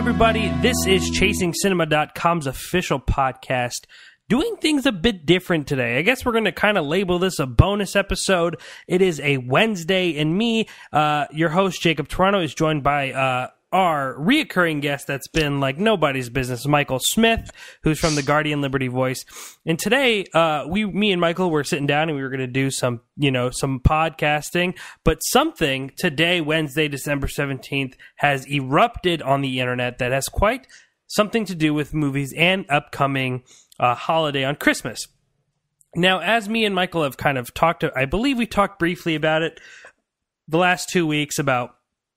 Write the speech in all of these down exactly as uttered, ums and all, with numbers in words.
everybody. This is Chasing Cinema dot com's official podcast, doing things a bit different today. I guess we're going to kind of label this a bonus episode. It is a Wednesday, and me, uh, your host, Jacob Toronto, is joined by uh, our reoccurring guest that's been like nobody's business, Michael Smith, who's from the Guardian Liberty Voice. And today, uh, we, me and Michael were sitting down and we were going to do some, you know, some podcasting, but something today, Wednesday, December seventeenth, has erupted on the internet that has quite something to do with movies and upcoming uh, holiday on Christmas. Now, as me and Michael have kind of talked, I believe we talked briefly about it the last two weeks about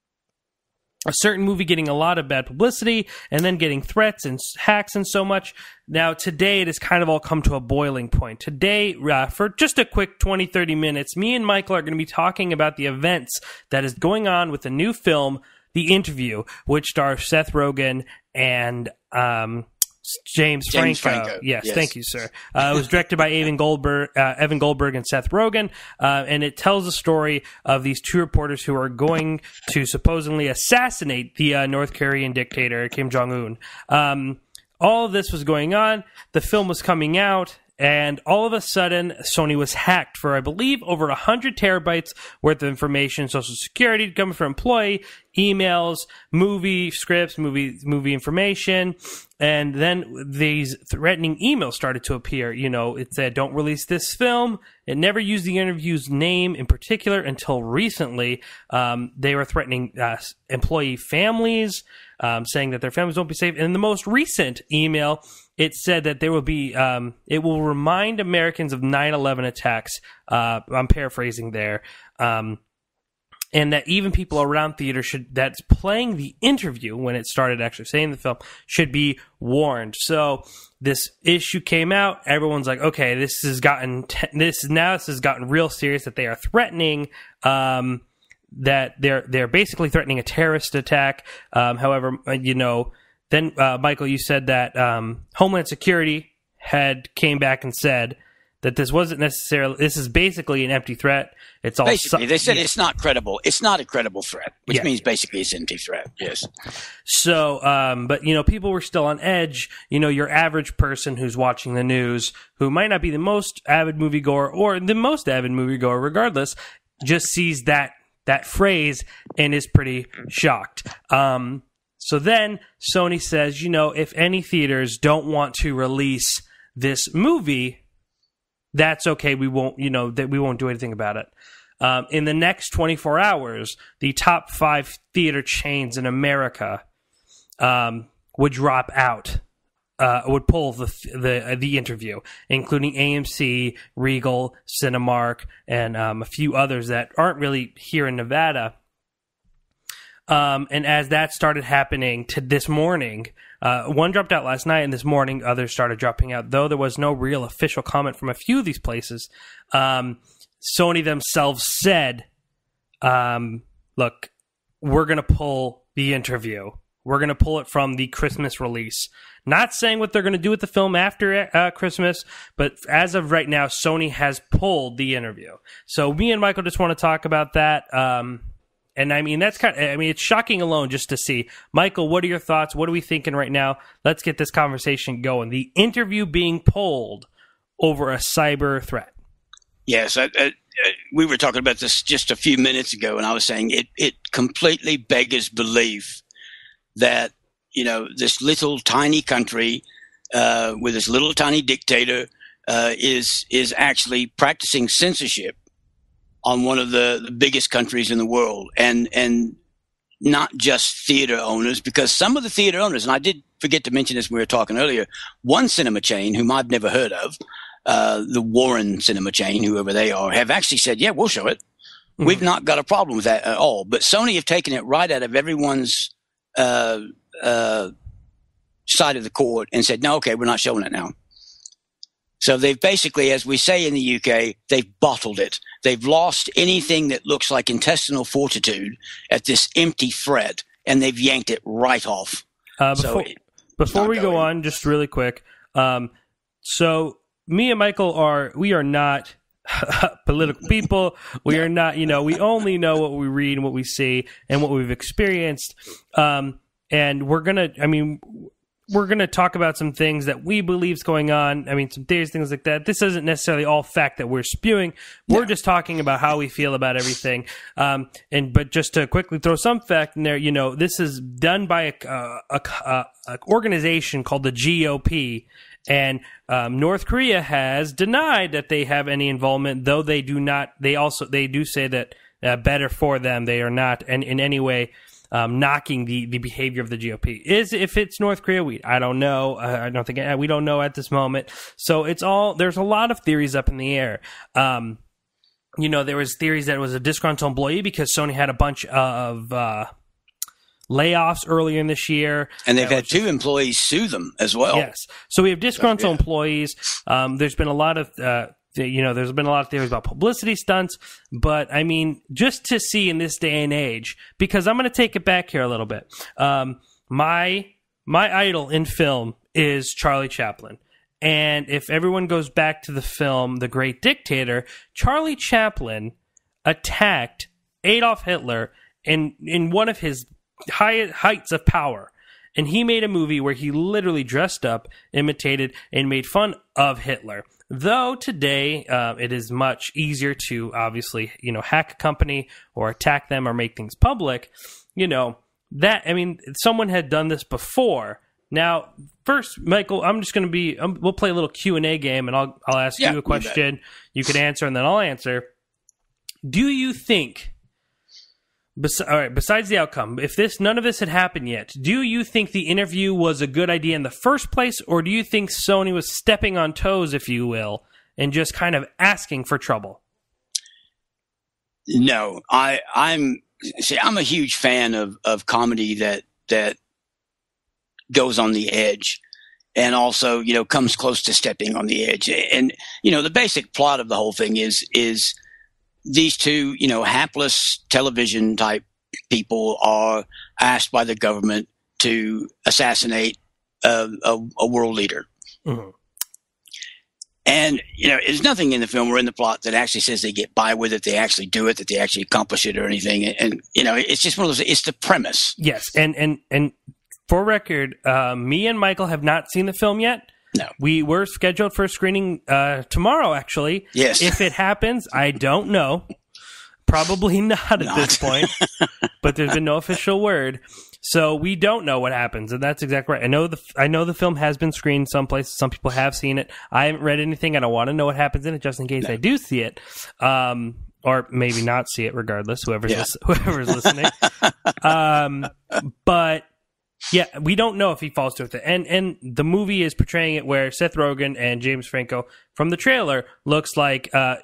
a certain movie getting a lot of bad publicity and then getting threats and hacks and so much. Now, today, it has kind of all come to a boiling point. Today, uh, for just a quick twenty, thirty minutes, me and Michael are going to be talking about the events that is going on with the new film, The Interview, which stars Seth Rogen and um, James, James Franco. Franco. Yes, Yes. thank you, sir. Uh, it was directed by Evan Goldberg, uh, Evan Goldberg and Seth Rogen, uh, and it tells the story of these two reporters who are going to supposedly assassinate the uh, North Korean dictator Kim Jong-un. Um, all of this was going on. The film was coming out. And all of a sudden, Sony was hacked for, I believe, over one hundred terabytes worth of information, Social Security coming from employee, emails, movie scripts, movie movie information. And then these threatening emails started to appear. You know, it said, don't release this film. It never used the interview's name in particular until recently. Um, they were threatening uh, employee families, um, saying that their families won't be safe. And in the most recent email, it said that there will be, um, it will remind Americans of nine eleven attacks. Uh, I'm paraphrasing there. Um, and that even people around theater should, that's playing The Interview when it started actually saying the film, should be warned. So this issue came out. Everyone's like, okay, this has gotten, te- this now this has gotten real serious, that they are threatening, um, that they're, they're basically threatening a terrorist attack. Um, however, you know, Then, uh, Michael, you said that um, Homeland Security had came back and said that this wasn't necessarily, this is basically an empty threat. It's all Basically, su- they said yeah. it's not credible. It's not a credible threat, which Yeah. means basically it's an empty threat. Yes. So, um, but, you know, people were still on edge. You know, your average person who's watching the news, who might not be the most avid moviegoer or the most avid moviegoer regardless, just sees that that phrase and is pretty shocked. Um So then Sony says, you know, if any theaters don't want to release this movie, that's okay. We won't, you know, that we won't do anything about it. Um, in the next twenty-four hours, the top five theater chains in America um, would drop out, uh, would pull the the uh, the interview, including A M C, Regal, Cinemark, and um, a few others that aren't really here in Nevada. Um, and as that started happening to this morning, uh, one dropped out last night, and this morning others started dropping out, though there was no real official comment from a few of these places. Um, Sony themselves said, um, look, we're going to pull The Interview. We're going to pull it from the Christmas release. Not saying what they're going to do with the film after uh, Christmas, but as of right now, Sony has pulled The Interview. So me and Michael just want to talk about that. Um, And I mean, that's kind of, I mean, it's shocking alone just to see. Michael, what are your thoughts? What are we thinking right now? Let's get this conversation going. The Interview being pulled over a cyber threat. Yes. I, I, we were talking about this just a few minutes ago, and I was saying it, it completely beggars belief that, you know, this little tiny country uh, with this little tiny dictator uh, is is actually practicing censorship on one of the, the biggest countries in the world, and and not just theater owners, because some of the theater owners, and I did forget to mention this when we were talking earlier, one cinema chain, whom I've never heard of, uh, the Warren cinema chain, whoever they are, have actually said, yeah, we'll show it. Mm-hmm. We've not got a problem with that at all. But Sony have taken it right out of everyone's uh, uh, side of the court and said, no, okay, we're not showing it now. So they've basically, as we say in the U K, they've bottled it. They've lost anything that looks like intestinal fortitude at this empty threat, and they've yanked it right off. Uh, before so it, before we going. go on, just really quick. Um, so me and Michael are, we are not political people. We are not, you know, we only know what we read and what we see and what we've experienced. Um, and we're gonna. I mean. We're going to talk about some things that we believe is going on. I mean, some theories, things like that. This isn't necessarily all fact that we're spewing. We're no. just talking about how we feel about everything. Um, and but just to quickly throw some fact in there, you know, this is done by a, a, a, a, a organization called the G O P, and um, North Korea has denied that they have any involvement, though they do not. They also they do say that uh, better for them. They are not in, in any way. Um, knocking the, the behavior of the G O P. Is if it's North Korea, we I don't know. Uh, I don't think uh, we don't know at this moment. So it's all there's a lot of theories up in the air. Um, you know, there was theories that it was a disgruntled employee because Sony had a bunch of uh, layoffs earlier in this year, and they've had just, two employees sue them as well. Yes, so we have disgruntled so, yeah. employees. Um, there's been a lot of. Uh, You know, there's been a lot of theories about publicity stunts, but I mean, just to see in this day and age, because I'm going to take it back here a little bit. Um, my my idol in film is Charlie Chaplin, and if everyone goes back to the film The Great Dictator, Charlie Chaplin attacked Adolf Hitler in in one of his high, heights of power. And he made a movie where he literally dressed up, imitated, and made fun of Hitler. Though today uh, it is much easier to obviously, you know, hack a company or attack them or make things public. You know, that, I mean, someone had done this before. Now, first, Michael, I'm just going to be, um, we'll play a little Q and A game, and I'll, I'll ask yeah, you a question. You can answer, and then I'll answer. Do you think... Bes- all right, besides the outcome, if this none of this had happened yet, do you think the interview was a good idea in the first place, or do you think Sony was stepping on toes, if you will, and just kind of asking for trouble? No, I, I'm see, I'm a huge fan of, of comedy that that goes on the edge, and also, you know, comes close to stepping on the edge. And you know, the basic plot of the whole thing is is. These two, you know, hapless television type people are asked by the government to assassinate a, a, a world leader. Mm-hmm. And, you know, there's nothing in the film or in the plot that actually says they get by with it, they actually do it, that they actually accomplish it or anything. And, and you know, it's just one of those, it's the premise. Yes. And, and, and for record, uh, me and Michael have not seen the film yet. No. We were scheduled for a screening uh, tomorrow, actually. Yes. If it happens, I don't know. Probably not at not. this point. But there's been no official word. So we don't know what happens, and that's exactly right. I know the I know the film has been screened some places. Some people have seen it. I haven't read anything. I don't want to know what happens in it, just in case no. I do see it. Um, or maybe not see it, regardless, whoever's, yeah. lis- whoever's listening. um, but... Yeah, we don't know if he falls to it. And and the movie is portraying it where Seth Rogen and James Franco, from the trailer, looks like uh,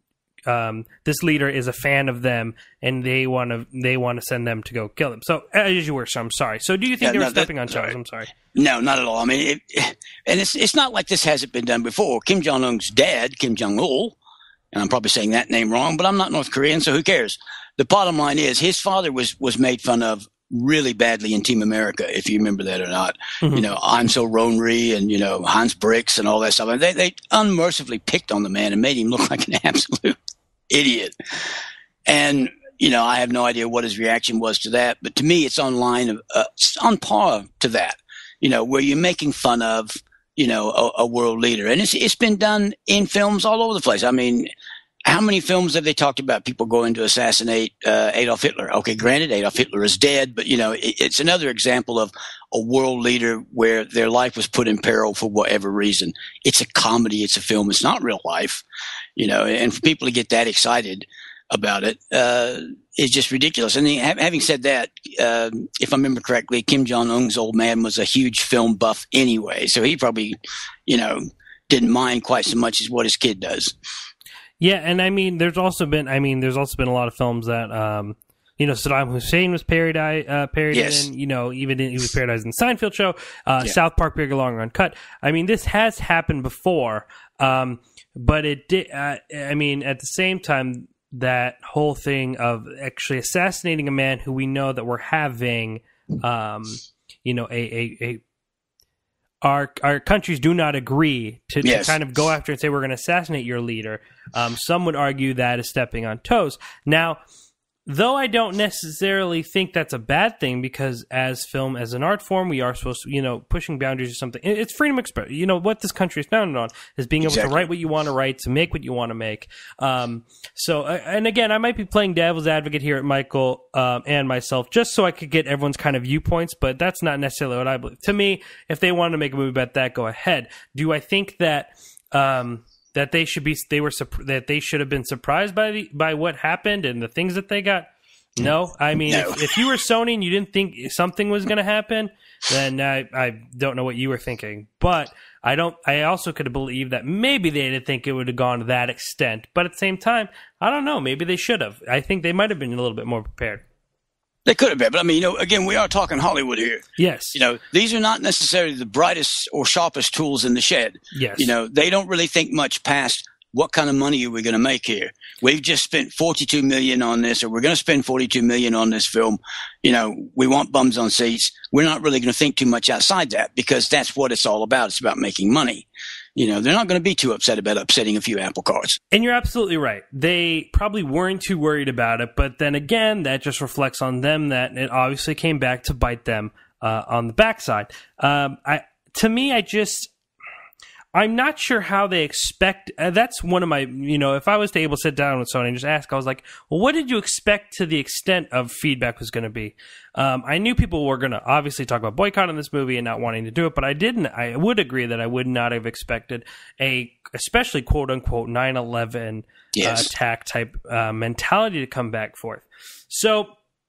um, this leader is a fan of them, and they want to they want to send them to go kill them. So, as you were, so I'm sorry. So, do you think yeah, they were no, stepping that, on toes? Right. I'm sorry. No, not at all. I mean, it, and it's it's not like this hasn't been done before. Kim Jong Un's dad, Kim Jong Il, and I'm probably saying that name wrong, but I'm not North Korean, so who cares? The bottom line is his father was was made fun of really badly in Team America, if you remember that or not. Mm-hmm. You know, I'm so Ronry and, you know, Hans Bricks and all that stuff. And they, they unmercifully picked on the man and made him look like an absolute idiot. And, you know, I have no idea what his reaction was to that. But to me, it's on line of, uh, on par to that, you know, where you're making fun of, you know, a, a world leader. And it's, it's been done in films all over the place. I mean, how many films have they talked about people going to assassinate uh, Adolf Hitler? Okay, granted, Adolf Hitler is dead, but, you know, it, it's another example of a world leader where their life was put in peril for whatever reason. It's a comedy. It's a film. It's not real life, you know, and for people to get that excited about it uh, is just ridiculous. And then, having said that, uh, if I remember correctly, Kim Jong-un's old man was a huge film buff anyway, so he probably, you know, didn't mind quite so much as what his kid does. Yeah, and I mean, there's also been, I mean, there's also been a lot of films that, um, you know, Saddam Hussein was parodied, uh, parodied yes. in, you know, even in, he was parodied in the Seinfeld show, uh, yeah. South Park, Bigger, Longer, Uncut. I mean, this has happened before, um, but it did, uh, I mean, at the same time, that whole thing of actually assassinating a man who we know that we're having, um, you know, a, a, a Our our countries do not agree to, yes. to kind of go after and say we're going to assassinate your leader. Um, some would argue that is stepping on toes. Now, Though I don't necessarily think that's a bad thing, because as film, as an art form, we are supposed to, you know, pushing boundaries or something. It's freedom of expression. You know, what this country is founded on is being able Exactly. to write what you want to write, to make what you want to make. Um, so, uh, and again, I might be playing devil's advocate here at Michael um, and myself, just so I could get everyone's kind of viewpoints, but that's not necessarily what I believe. To me, if they wanted to make a movie about that, go ahead. Do I think that... Um, that they should be, they were, that they should have been surprised by the, by what happened and the things that they got? No, I mean, No. if, if you were Sony and you didn't think something was going to happen, then I, I don't know what you were thinking. But I don't, I also could believe that maybe they didn't think it would have gone to that extent. But at the same time, I don't know, maybe they should have. I think they might have been a little bit more prepared. They could have been, but I mean, you know, again, we are talking Hollywood here. Yes. You know, these are not necessarily the brightest or sharpest tools in the shed. Yes. You know, they don't really think much past what kind of money are we going to make here. We've just spent forty-two million dollars on this, or we're going to spend forty-two million dollars on this film. You know, we want bums on seats. We're not really going to think too much outside that, because that's what it's all about. It's about making money. You know, they're not going to be too upset about upsetting a few apple carts. And you're absolutely right. They probably weren't too worried about it, but then again, that just reflects on them that it obviously came back to bite them uh, on the backside. Um, I, to me, I just, I'm not sure how they expect. Uh, that's one of my, you know, if I was to able to sit down with Sony and just ask, I was like, well, what did you expect to the extent of feedback was going to be? Um, I knew people were going to obviously talk about boycotting this movie and not wanting to do it, but I didn't. I would agree that I would not have expected a, especially quote unquote nine eleven Yes. uh, attack type uh, mentality to come back forth. So,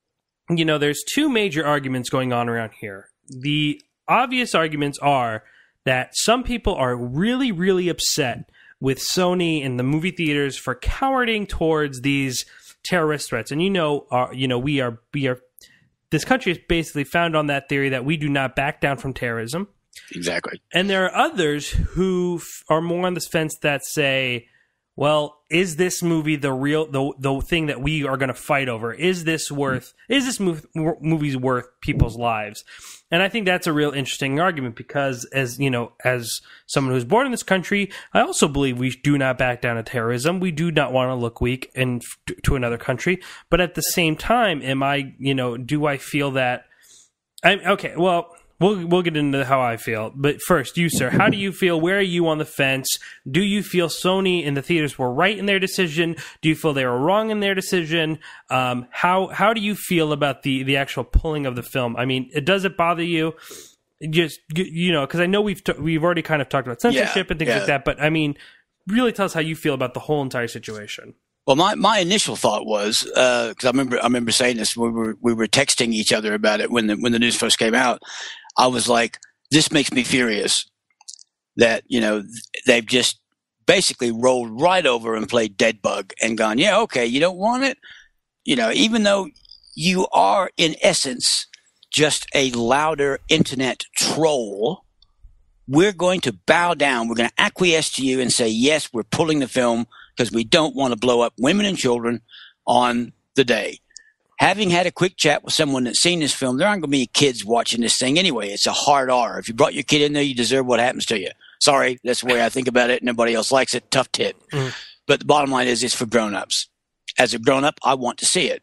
you know, there's two major arguments going on around here. The obvious arguments are that some people are really, really upset with Sony and the movie theaters for cowarding towards these terrorist threats. And you know, our, you know, we are, we are, this country is basically founded on that theory that we do not back down from terrorism. Exactly. And there are others who f- are more on the fence that say, well, is this movie the real, the the thing that we are going to fight over? Is this worth, is this mov- movie's worth people's lives? And I think that's a real interesting argument, because as, you know, as someone who's born in this country, I also believe we do not back down to terrorism. We do not want to look weak in, to another country. But at the same time, am I, you know, do I feel that, I, okay, well, We'll we'll get into how I feel, but first, you, sir, how do you feel? Where are you on the fence? Do you feel Sony and the theaters were right in their decision? Do you feel they were wrong in their decision? Um, how how do you feel about the, the actual pulling of the film? I mean, it, does it bother you? Just, you know, because I know we've t- we've already kind of talked about censorship Yeah, and things yeah. like that, but I mean, really tell us how you feel about the whole entire situation. Well, my, my initial thought was, because I remember I remember saying this, we were we were texting each other about it when the when the news first came out. I was like, this makes me furious that, you know, they've just basically rolled right over and played dead bug and gone, yeah, okay, you don't want it, you know, even though you are in essence just a louder internet troll. We're going to bow down. We're going to acquiesce to you and say, yes, we're pulling the film because we don't want to blow up women and children on the day. Having had a quick chat with someone that's seen this film, there aren't going to be kids watching this thing anyway. It's a hard R. If you brought your kid in there, you deserve what happens to you. Sorry, that's the way I think about it. Nobody else likes it. Tough tit. Mm. But the bottom line is it's for grown-ups. As a grown-up, I want to see it.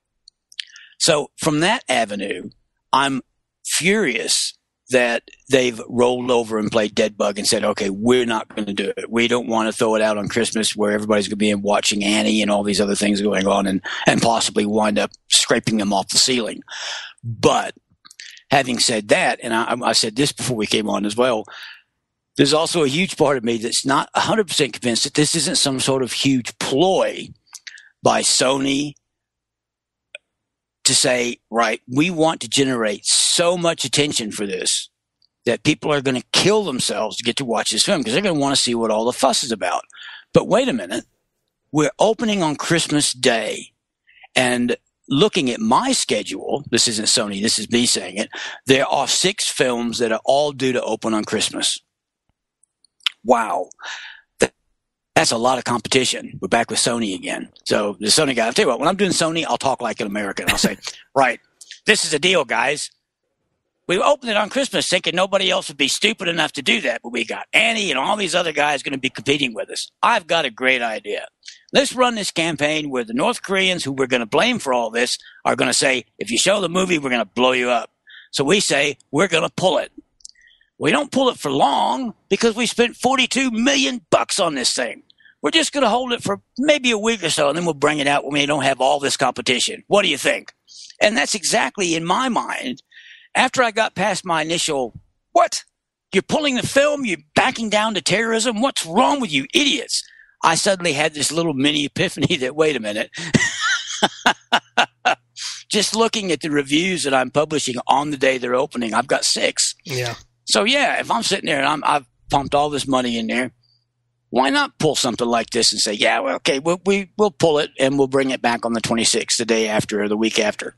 So from that avenue, I'm furious that they've rolled over and played dead bug and said, okay, we're not going to do it. We don't want to throw it out on Christmas where everybody's going to be in watching Annie and all these other things going on and, and possibly wind up scraping them off the ceiling. But having said that, and I, I said this before we came on as well, there's also a huge part of me that's not one hundred percent convinced that this isn't some sort of huge ploy by Sony to say, right, we want to generate so much attention for this that people are going to kill themselves to get to watch this film because they're going to want to see what all the fuss is about. But wait a minute. We're opening on Christmas Day, and looking at my schedule, this isn't Sony, this is me saying it, there are six films that are all due to open on Christmas. Wow. That's a lot of competition. We're back with Sony again. So the Sony guy, I'll tell you what, when I'm doing Sony, I'll talk like an American. I'll say, right, this is the deal, guys. We opened it on Christmas thinking nobody else would be stupid enough to do that, but we got Annie and all these other guys going to be competing with us. I've got a great idea. Let's run this campaign where the North Koreans, who we're going to blame for all this, are going to say, if you show the movie, we're going to blow you up. So we say, we're going to pull it. We don't pull it for long because we spent forty-two million bucks on this thing. We're just going to hold it for maybe a week or so, and then we'll bring it out when we don't have all this competition. What do you think? And that's exactly in my mind. After I got past my initial, what? You're pulling the film? You're backing down to terrorism? What's wrong with you idiots? I suddenly had this little mini epiphany that, wait a minute. Just looking at the reviews that I'm publishing on the day they're opening, I've got six. Yeah. So, yeah, if I'm sitting there and I'm, I've pumped all this money in there, why not pull something like this and say, yeah, well, okay, we'll, we, we'll pull it and we'll bring it back on the twenty-sixth, the day after or the week after.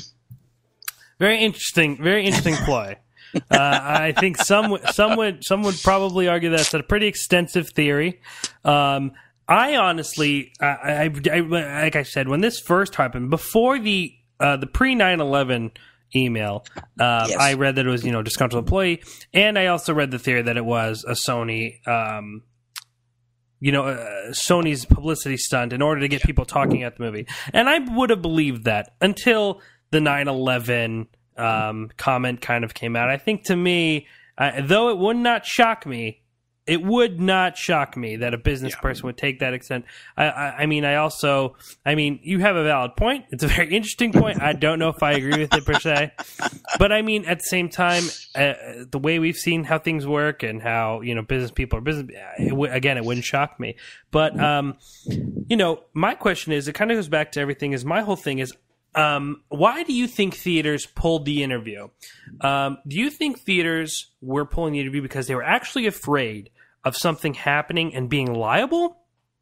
Very interesting, very interesting play. uh, I think some some would some would probably argue that's a pretty extensive theory. Um, I honestly, I, I, I, like I said, when this first happened, before the uh, the pre nine eleven email, uh, yes. I read that it was you know disgruntled employee, and I also read the theory that it was a Sony. Um, you know, uh, Sony's publicity stunt in order to get people talking at the movie. And I would have believed that until the nine eleven um, comment kind of came out. I think to me, uh, though it would not shock me, it would not shock me that a business yeah. person would take that extent. I, I, I mean, I also, I mean, you have a valid point. It's a very interesting point. I don't know if I agree with it per se, but I mean, at the same time, uh, the way we've seen how things work and how you know business people are business. It w- again, it wouldn't shock me. But um, you know, my question is, it kind of goes back to everything. Is my whole thing is. Um, why do you think theaters pulled the interview? Um, do you think theaters were pulling the interview because they were actually afraid of something happening and being liable?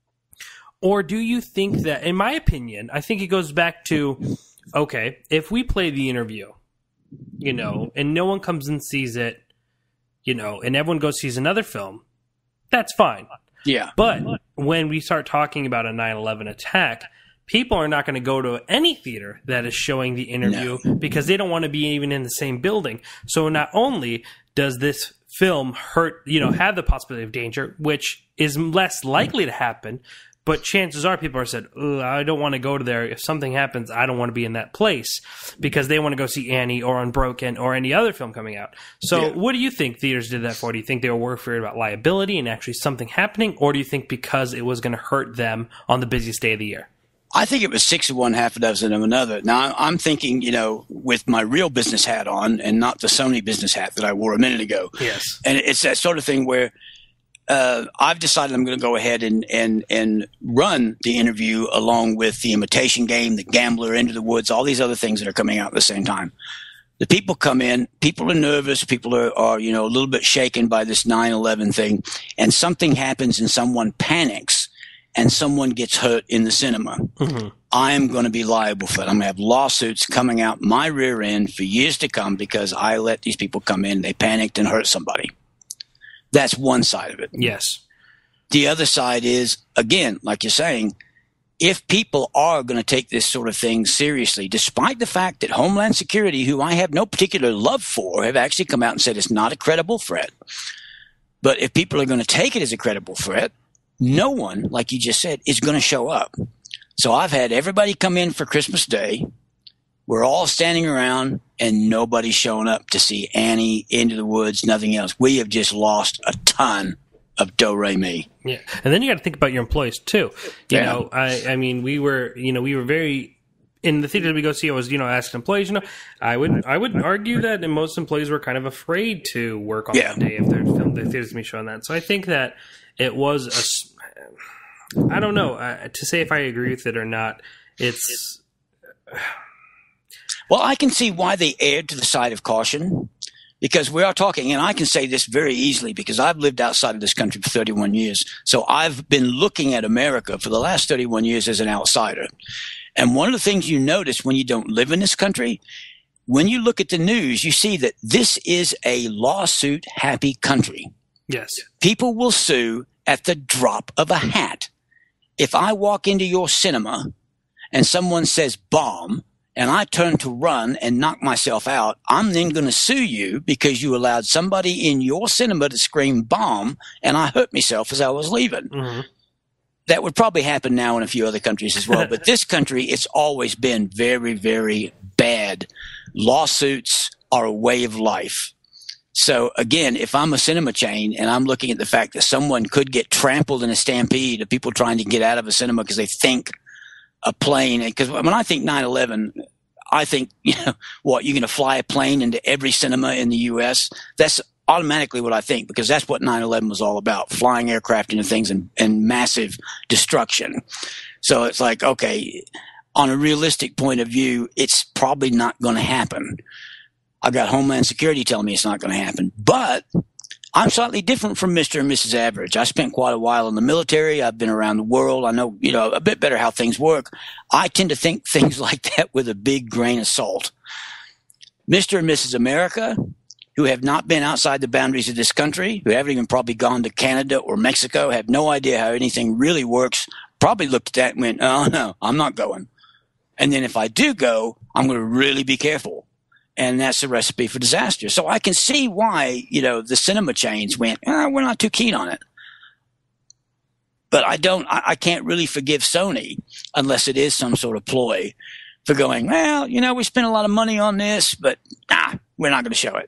Or do you think that, in my opinion, I think it goes back to, okay, if we play the interview, you know, and no one comes and sees it, you know, and everyone goes sees another film, that's fine. Yeah. But when we start talking about a nine eleven attack, people are not going to go to any theater that is showing the interview no. because they don't want to be even in the same building. So not only does this film hurt, you know, have the possibility of danger, which is less likely to happen, but chances are people are said, I don't want to go to there. If something happens, I don't want to be in that place because they want to go see Annie or Unbroken or any other film coming out. So yeah. what do you think theaters did that for? Do you think they were worried about liability and actually something happening? Or do you think because it was going to hurt them on the busiest day of the year? I think it was six of one, half a dozen of another. Now, I'm thinking, you know, with my real business hat on and not the Sony business hat that I wore a minute ago. Yes. And it's that sort of thing where uh, I've decided I'm going to go ahead and, and, and run the interview along with The Imitation Game, The Gambler, Into the Woods, all these other things that are coming out at the same time. The people come in, people are nervous, people are, are you know, a little bit shaken by this nine eleven thing, and something happens and someone panics. And someone gets hurt in the cinema, mm-hmm. I am going to be liable for that. I'm going to have lawsuits coming out my rear end for years to come because I let these people come in. They panicked and hurt somebody. That's one side of it. Yes. The other side is, again, like you're saying, if people are going to take this sort of thing seriously, despite the fact that Homeland Security, who I have no particular love for, have actually come out and said it's not a credible threat. But if people are going to take it as a credible threat, no one, like you just said, is going to show up. So I've had everybody come in for Christmas Day. We're all standing around and nobody's showing up to see Annie, Into the Woods, nothing else. We have just lost a ton of do-re-mi. Yeah. And then you got to think about your employees too. You yeah. know, I, I mean, we were, you know, we were very, in the theater that we go see, I was, you know, asking employees, you know, I would, I would argue that most employees were kind of afraid to work on yeah. that day if their film, the theater's going to be showing that. So I think that it was a, I don't know, uh, to say if I agree with it or not, it's... Well, I can see why they erred to the side of caution, because we are talking, and I can say this very easily because I've lived outside of this country for thirty-one years. So I've been looking at America for the last thirty-one years as an outsider. And one of the things you notice when you don't live in this country, when you look at the news, you see that this is a lawsuit-happy country. Yes. People will sue at the drop of a hat. If I walk into your cinema and someone says bomb and I turn to run and knock myself out, I'm then going to sue you because you allowed somebody in your cinema to scream bomb, and I hurt myself as I was leaving. Mm-hmm. That would probably happen now in a few other countries as well. But this country, it's always been very, very bad. Lawsuits are a way of life. So again, if I'm a cinema chain and I'm looking at the fact that someone could get trampled in a stampede of people trying to get out of a cinema because they think a plane, because when I think nine eleven, I think, you know, what, you're going to fly a plane into every cinema in the U S? That's automatically what I think, because that's what nine eleven was all about, flying aircraft into things and, and massive destruction. So it's like, okay, on a realistic point of view, it's probably not going to happen. I got Homeland Security telling me it's not going to happen, but I'm slightly different from Mister and Missus Average. I spent quite a while in the military. I've been around the world. I know, you know, a bit better how things work. I tend to think things like that with a big grain of salt. Mister and Missus America, who have not been outside the boundaries of this country, who haven't even probably gone to Canada or Mexico, have no idea how anything really works, probably looked at that and went, oh, no, I'm not going. And then if I do go, I'm going to really be careful. And that's a recipe for disaster. So I can see why, you know, the cinema chains went, eh, we're not too keen on it. But I don't, I, I can't really forgive Sony unless it is some sort of ploy for going, well, you know, we spent a lot of money on this, but nah, we're not going to show it.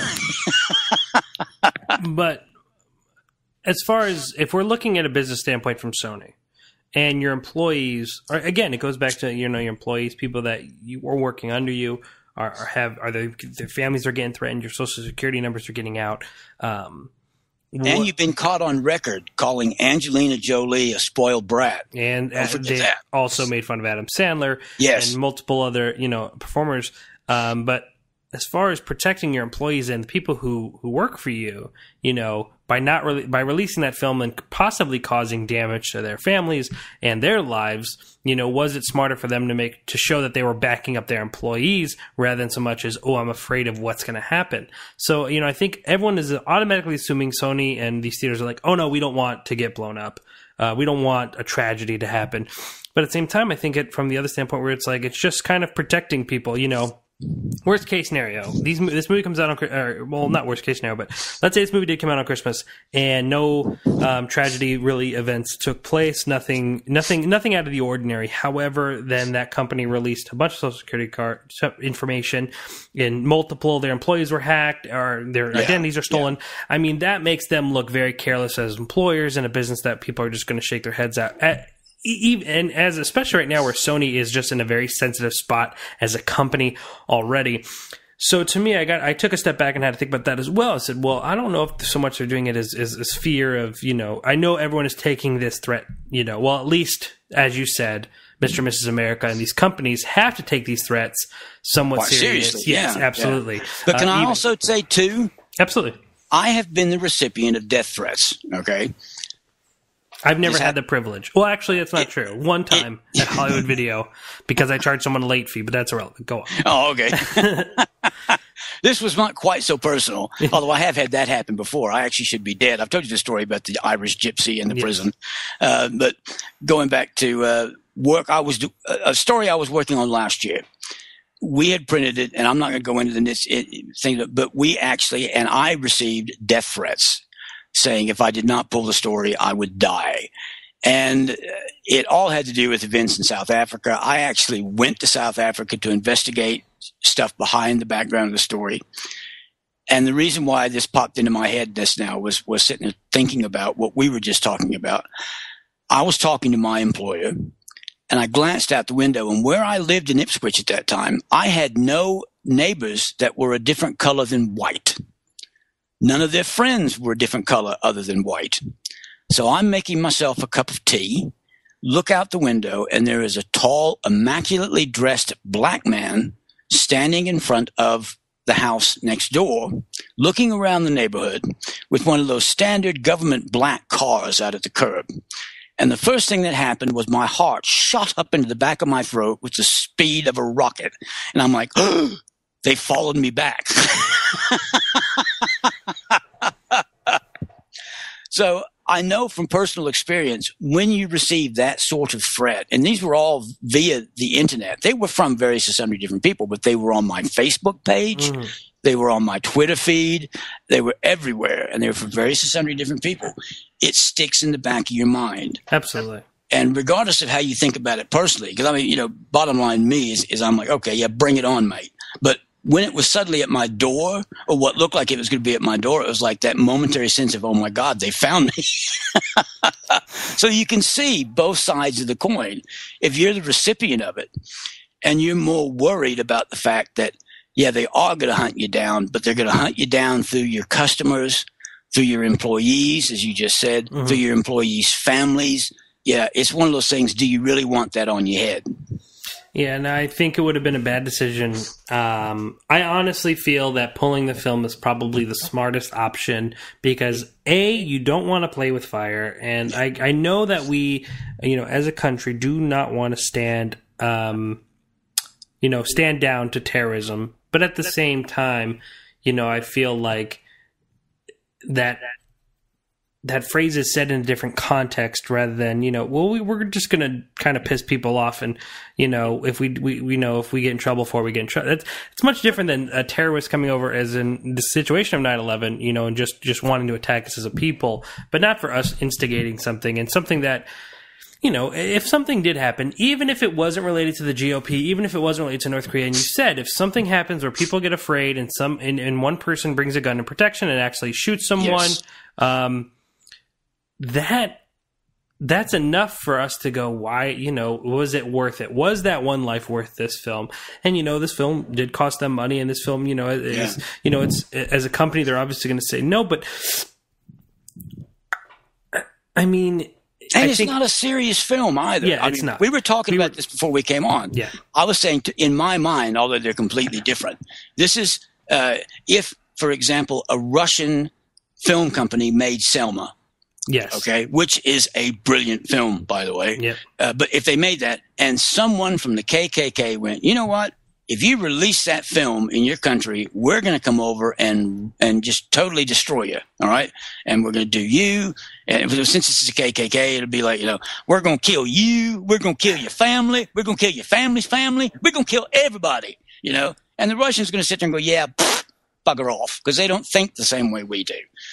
But as far as if we're looking at a business standpoint from Sony and your employees, or again, it goes back to, you know, your employees, people that you are working under you are, are have, are they, their families are getting threatened, your social security numbers are getting out. Um, and what, you've been caught on record calling Angelina Jolie a spoiled brat. And uh, they that. also made fun of Adam Sandler yes. and multiple other, you know, performers. Um, but as far as protecting your employees and the people who, who work for you, you know, by not re- by releasing that film and possibly causing damage to their families and their lives, you know, was it smarter for them to make to show that they were backing up their employees rather than so much as, oh, I'm afraid of what's going to happen? So, you know, I think everyone is automatically assuming Sony and these theaters are like, oh no, we don't want to get blown up. Uh, we don't want a tragedy to happen. But at the same time, I think it from the other standpoint where it's like it's just kind of protecting people, you know. Worst case scenario, these this movie comes out on, or, well, not worst case scenario, but let's say this movie did come out on Christmas and no um, tragedy really events took place, nothing, nothing, nothing out of the ordinary. However, then that company released a bunch of social security card information, and multiple of their employees were hacked or their yeah. identities are stolen. Yeah. I mean, that makes them look very careless as employers in a business that people are just going to shake their heads at. at Even, and as especially right now where Sony is just in a very sensitive spot as a company already. So to me, I got I took a step back and had to think about that as well. I said, well, I don't know if so much they're doing it as, as, as fear of, you know, I know everyone is taking this threat, you know, well, at least, as you said, Mister and Missus America and these companies have to take these threats somewhat Quite serious. seriously. Yes, yeah, absolutely. Yeah. But can uh, I even, also say, too? Absolutely. I have been the recipient of death threats, okay? I've never had the privilege. Well, actually, that's not it, true. One time it, at Hollywood Video because I charged someone a late fee, but that's irrelevant. Go on. Oh, okay. This was not quite so personal, although I have had that happen before. I actually should be dead. I've told you the story about the Irish gypsy in the yes. prison. Uh, but going back to uh, work, I was do- a story I was working on last year. We had printed it, and I'm not going to go into the this thing, but we actually, and I received death threats, saying if I did not pull the story, I would die. And it all had to do with events in South Africa. I actually went to South Africa to investigate stuff behind the background of the story. And the reason why this popped into my head just now was, was sitting there thinking about what we were just talking about. I was talking to my employer, and I glanced out the window, and where I lived in Ipswich at that time, I had no neighbors that were a different color than white. None of their friends were a different color other than white. So I'm making myself a cup of tea, look out the window, and there is a tall, immaculately dressed black man standing in front of the house next door, looking around the neighborhood with one of those standard government black cars out at the curb. And the first thing that happened was my heart shot up into the back of my throat with the speed of a rocket. And I'm like, oh, they followed me back. So I know from personal experience, when you receive that sort of threat, and these were all via the internet, they were from various and sundry different people, but they were on my Facebook page, mm. they were on my Twitter feed, they were everywhere, and they were from various and sundry different people. It sticks in the back of your mind. Absolutely. And regardless of how you think about it personally, because I mean, you know, bottom line me is, is I'm like, okay, yeah, bring it on, mate. But when it was suddenly at my door, or what looked like it was going to be at my door, it was like that momentary sense of, oh my God, they found me. So you can see both sides of the coin. If you're the recipient of it and you're more worried about the fact that, yeah, they are going to hunt you down, but they're going to hunt you down through your customers, through your employees, as you just said, mm-hmm. through your employees' families. Yeah, it's one of those things. Do you really want that on your head? Yeah, and I think it would have been a bad decision. Um, I honestly feel that pulling the film is probably the smartest option because, A, you don't want to play with fire. And I, I know that we, you know, as a country do not want to stand, um, you know, stand down to terrorism. But at the same time, you know, I feel like that that phrase is said in a different context rather than, you know, well, we, we're just going to kind of piss people off. And, you know, if we, we, we know if we get in trouble for, we get in trouble. It's, it's much different than a terrorist coming over as in the situation of nine eleven, you know, and just, just wanting to attack us as a people, but not for us instigating something and something that, you know, if something did happen, even if it wasn't related to the G O P, even if it wasn't related to North Korea, and you said if something happens where people get afraid and some and, and one person brings a gun in protection and actually shoots someone, yes. um, that that's enough for us to go, why, you know, was it worth it? Was that one life worth this film? And, you know, this film did cost them money, and this film, you know, is, yeah. you know, it's as a company, they're obviously going to say no, but I mean, and I it's think, not a serious film either. Yeah, I it's mean, not. We were talking we about were, this before we came on. Yeah. I was saying, to, in my mind, although they're completely different, this is, uh, if, for example, a Russian film company made Selma, yes. okay, which is a brilliant film, by the way. Yep. Uh, but if they made that and someone from the K K K went, you know what? If you release that film in your country, we're going to come over and and just totally destroy you, all right? And we're going to do you. And since this is a K K K, it'll be like, you know, we're going to kill you. We're going to kill your family. We're going to kill your family's family. We're going to kill everybody, you know? And the Russians are going to sit there and go, yeah, pff, bugger off, because they don't think the same way we do.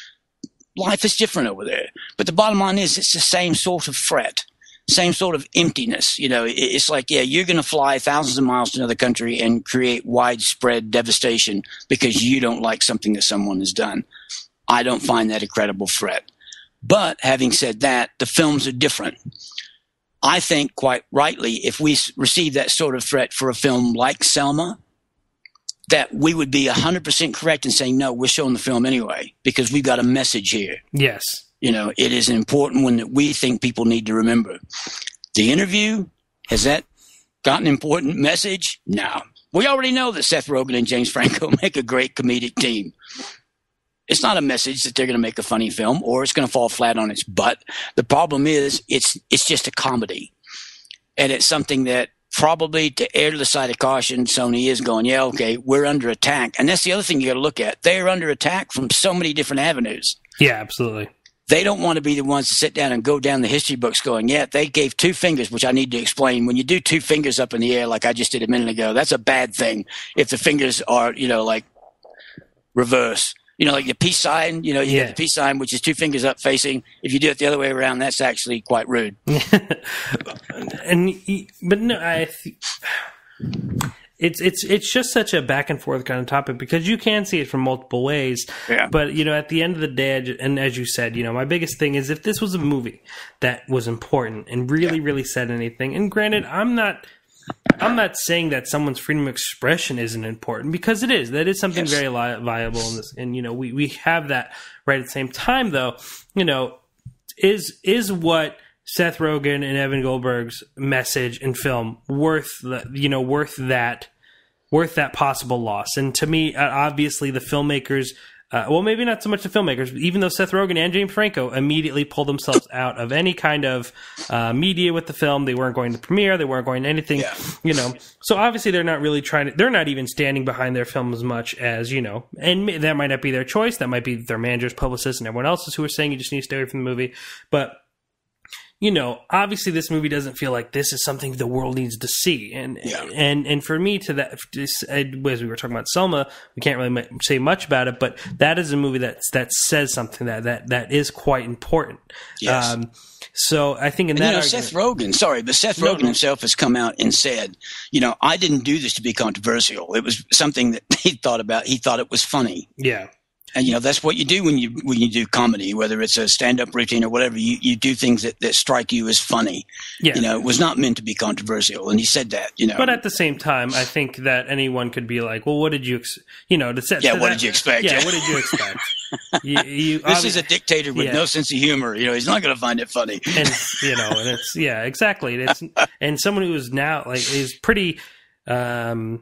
Life is different over there. But the bottom line is it's the same sort of threat, same sort of emptiness. You know, it's like, yeah, you're going to fly thousands of miles to another country and create widespread devastation because you don't like something that someone has done. I don't find that a credible threat. But having said that, the films are different. I think quite rightly, if we receive that sort of threat for a film like Selma, that we would be one hundred percent correct in saying, no, we're showing the film anyway, because we've got a message here. Yes. You know, it is an important one that we think people need to remember. The Interview, has that got an important message? No. We already know that Seth Rogen and James Franco make a great comedic team. It's not a message that they're going to make a funny film or it's going to fall flat on its butt. The problem is it's it's just a comedy. And it's something that probably, to err to the side of caution, Sony is going, yeah, okay, we're under attack. And that's the other thing you got to look at. They are under attack from so many different avenues. Yeah, absolutely. They don't want to be the ones to sit down and go down the history books going, yeah, they gave two fingers, which I need to explain. When you do two fingers up in the air like I just did a minute ago, that's a bad thing if the fingers are, you know, like reverse. You know, like the peace sign, you know, you yeah. get the peace sign, which is two fingers up facing. If you do it the other way around, that's actually quite rude. and But no, I th- it's it's it's just such a back and forth kind of topic because you can see it from multiple ways. Yeah. But, you know, at the end of the day, and as you said, you know, my biggest thing is if this was a movie that was important and really, yeah. really said anything, and granted, I'm not... I'm not saying that someone's freedom of expression isn't important because it is. That is something yes. very li- viable in this, and you know we, we have that right at the same time. Though, you know, is is what Seth Rogen and Evan Goldberg's message and film worth the, you know worth that worth that possible loss? And to me, obviously, the filmmakers uh, well, maybe not so much the filmmakers, even though Seth Rogen and James Franco immediately pulled themselves out of any kind of uh, media with the film. They weren't going to premiere. They weren't going to anything, Yeah. you know. So obviously they're not really trying to, they're not even standing behind their film as much as, you know, and that might not be their choice. That might be their managers, publicists, and everyone else's who are saying you just need to stay away from the movie. But you know, obviously this movie doesn't feel like this is something the world needs to see. And, Yeah. and, and for me to that, as we were talking about Selma, we can't really say much about it, but that is a movie that, that says something that, that, that is quite important. Yes. Um, so I think in And, that you know, argument, Seth Rogen, sorry, but Seth No, Rogen no. himself has come out and said, you know, I didn't do this to be controversial. It was something that he thought about. He thought it was funny. yeah. And, you know, that's what you do when you when you do comedy, whether it's a stand-up routine or whatever. You, you do things that, that strike you as funny. Yeah. You know, it was not meant to be controversial. And he said that, you know. But at the same time, I think that anyone could be like, well, what did you, ex-? you know, to set, Yeah, to what that- did you expect? Yeah, Yeah. what did you expect? you, you, This obvi- is a dictator with yeah. no sense of humor. You know, he's not going to find it funny. and you know, and it's yeah, exactly. It's and someone who is now like is pretty, um,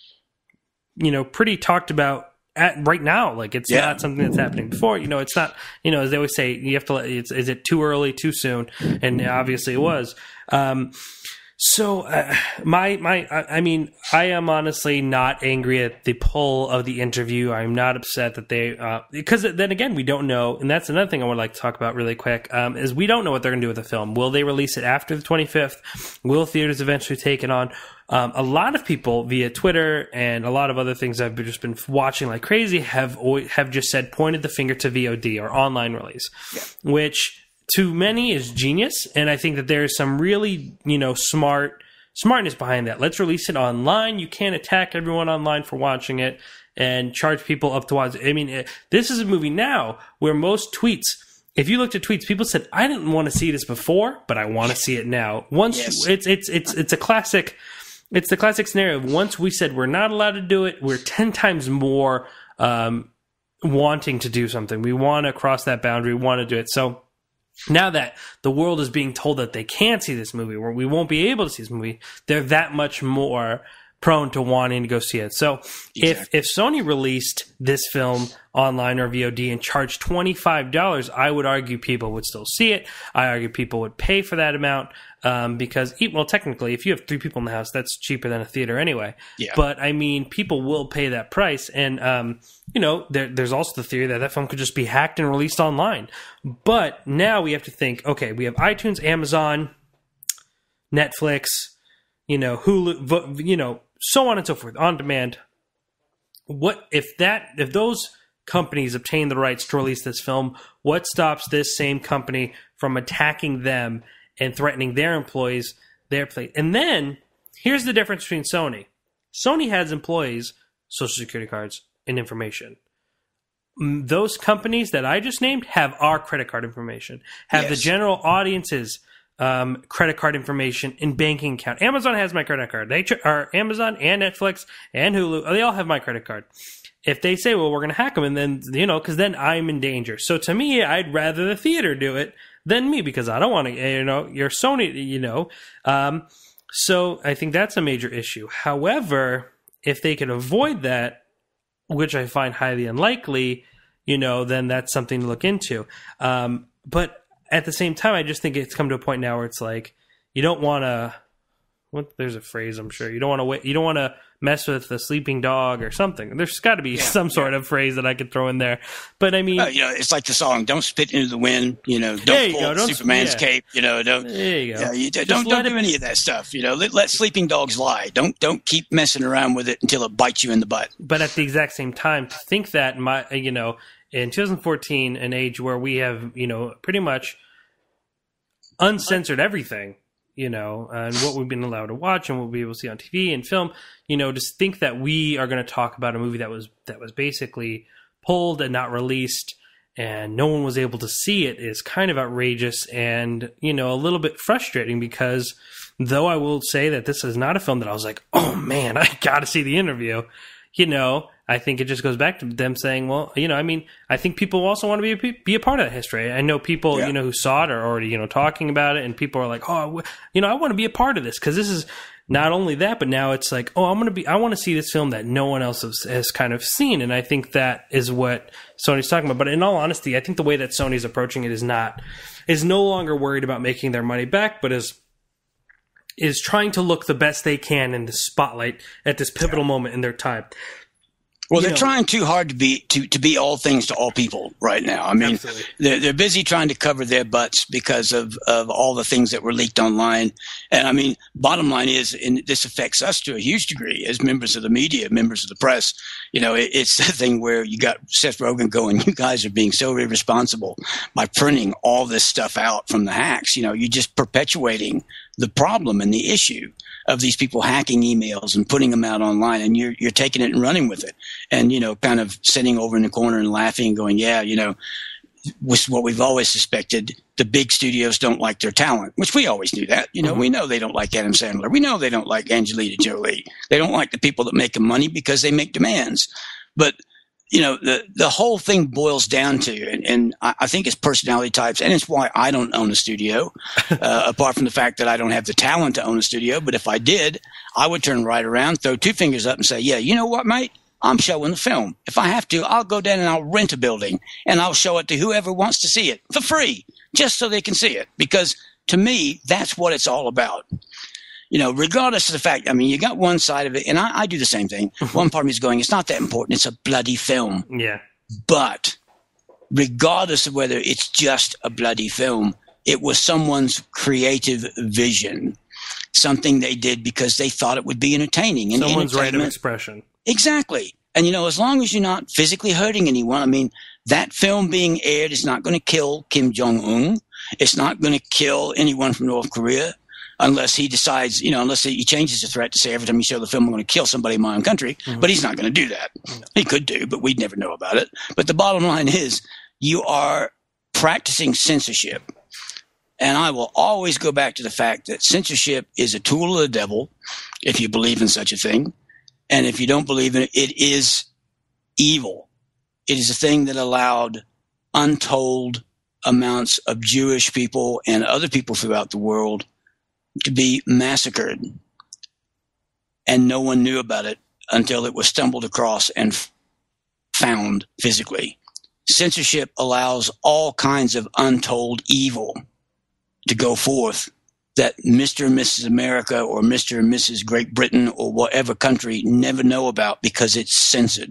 you know, pretty talked about at right now. Like it's Yeah. not something that's happening before. You know, it's not. You know, as they always say, you have to. let- It's is it too early, too soon? And obviously, it was. Um, So uh, my my I I mean I am honestly not angry at the pull of the interview. I'm not upset that they uh, because then again we don't know, and that's another thing I would like to talk about really quick um, is we don't know what they're going to do with the film. Will they release it after the twenty-fifth? Will theaters eventually take it on? Um, a lot of people via Twitter and a lot of other things I've just been watching like crazy have always, have just said pointed the finger to V O D or online release, Yeah. which to many is genius, and I think that there is some really, you know, smart smartness behind that. Let's release it online. You can't attack everyone online for watching it and charge people up to watch it. I mean, it, this is a movie now where most tweets, if you looked at tweets, people said, "I didn't want to see this before, but I want to see it now." Once Yes. it's it's it's it's a classic. It's the classic scenario of once we said we're not allowed to do it, we're ten times more um, wanting to do something. We want to cross that boundary. We want to do it. So now that the world is being told that they can't see this movie, or we won't be able to see this movie, they're that much more prone to wanting to go see it. So if Exactly. if Sony released this film online or V O D and charged twenty-five dollars, I would argue people would still see it. I argue people would pay for that amount um, because, well, technically, if you have three people in the house, that's cheaper than a theater anyway. Yeah. But, I mean, people will pay that price. And, um, you know, there, there's also the theory that that film could just be hacked and released online. But now we have to think, okay, we have iTunes, Amazon, Netflix, you know, Hulu, vo- you know, so on and so forth, on demand. What if that if those companies obtain the rights to release this film, what stops this same company from attacking them and threatening their employees, their place? And then here's the difference between Sony. Sony has employees, social security cards, and information. Mm, Those companies that I just named have our credit card information, have the Yes. general audience's um, credit card information and banking account. Amazon has my credit card. They ch- are Amazon and Netflix and Hulu. They all have my credit card. If they say, well, we're going to hack them, and then, you know, because then I'm in danger. So to me, I'd rather the theater do it than me because I don't want to, you know, you're Sony, you know. Um, so I think that's a major issue. However, if they could avoid that, which I find highly unlikely, you know, then that's something to look into. Um, but at the same time, I just think it's come to a point now where it's like you don't want to. What there's a phrase I'm sure you don't want to wait. You don't want to mess with the sleeping dog or something. There's got to be Yeah, some sort of phrase that I could throw in there. But I mean, Uh, you know, it's like the song "Don't Spit into the Wind." You know, There don't you pull go, don't- Superman's yeah. cape. You know, don't. there you go. Yeah, you, Just don't let don't do it- any of that stuff. You know, let, let sleeping dogs lie. Don't don't keep messing around with it until it bites you in the butt. But at the exact same time, to think that my, you know, in twenty fourteen, an age where we have, you know, pretty much uncensored everything, you know, and what we've been allowed to watch and what we'll be able to see on T V and film, you know, just think that we are going to talk about a movie that was that was basically pulled and not released and no one was able to see it is kind of outrageous and, you know, a little bit frustrating because though I will say that this is not a film that I was like, oh man, I got to see the interview, you know, I think it just goes back to them saying, well, you know, I mean, I think people also want to be a, be a part of that history. I know people, Yeah. you know, who saw it are already, you know, talking about it, and people are like, oh, you know, I want to be a part of this, because this is not only that, but now it's like, oh, I'm going to be, I want to see this film that no one else has, has kind of seen. And I think that is what Sony's talking about. But in all honesty, I think the way that Sony's approaching it is not, is no longer worried about making their money back, but is, is trying to look the best they can in the spotlight at this pivotal yeah. moment in their time. Well, You they're know. trying too hard to be to, to be all things to all people right now. I mean, Absolutely. they're they're busy trying to cover their butts because of, of all the things that were leaked online. And I mean, bottom line is, and this affects us to a huge degree as members of the media, members of the press. You know, it, it's the thing where you got Seth Rogen going, you guys are being so irresponsible by printing all this stuff out from the hacks. You know, you're just perpetuating the problem and the issue of these people hacking emails and putting them out online, and you're you're taking it and running with it, and you know, kind of sitting over in the corner and laughing and going, yeah, you know, with what we've always suspected, the big studios don't like their talent, which we always knew that. You know, mm-hmm. we know they don't like Adam Sandler. We know they don't like Angelina Jolie. They don't like the people that make them money because they make demands. But you know, the the whole thing boils down to, and, and I, I think it's personality types, and it's why I don't own a studio, uh, apart from the fact that I don't have the talent to own a studio. But if I did, I would turn right around, throw two fingers up and say, yeah, you know what, mate? I'm showing the film. If I have to, I'll go down and I'll rent a building and I'll show it to whoever wants to see it for free, just so they can see it. Because to me, that's what it's all about. You know, regardless of the fact, I mean, you got one side of it, and I, I do the same thing. One part of me is going, it's not that important. It's a bloody film. Yeah. But regardless of whether it's just a bloody film, it was someone's creative vision, something they did because they thought it would be entertaining. And someone's right of expression. Exactly. And, you know, as long as you're not physically hurting anyone, I mean, that film being aired is not going to kill Kim Jong-un. It's not going to kill anyone from North Korea. Unless he decides, you know, unless he changes the threat to say every time you show the film, I'm going to kill somebody in my own country. Mm-hmm. But he's not going to do that. No. He could do, but we'd never know about it. But the bottom line is you are practicing censorship. And I will always go back to the fact that censorship is a tool of the devil, if you believe in such a thing. And if you don't believe in it, it is evil. It is a thing that allowed untold amounts of Jewish people and other people throughout the world to be massacred, and no one knew about it until it was stumbled across and f- found physically. Censorship allows all kinds of untold evil to go forth that Mister and Missus America or Mister and Missus Great Britain or whatever country never know about because it's censored.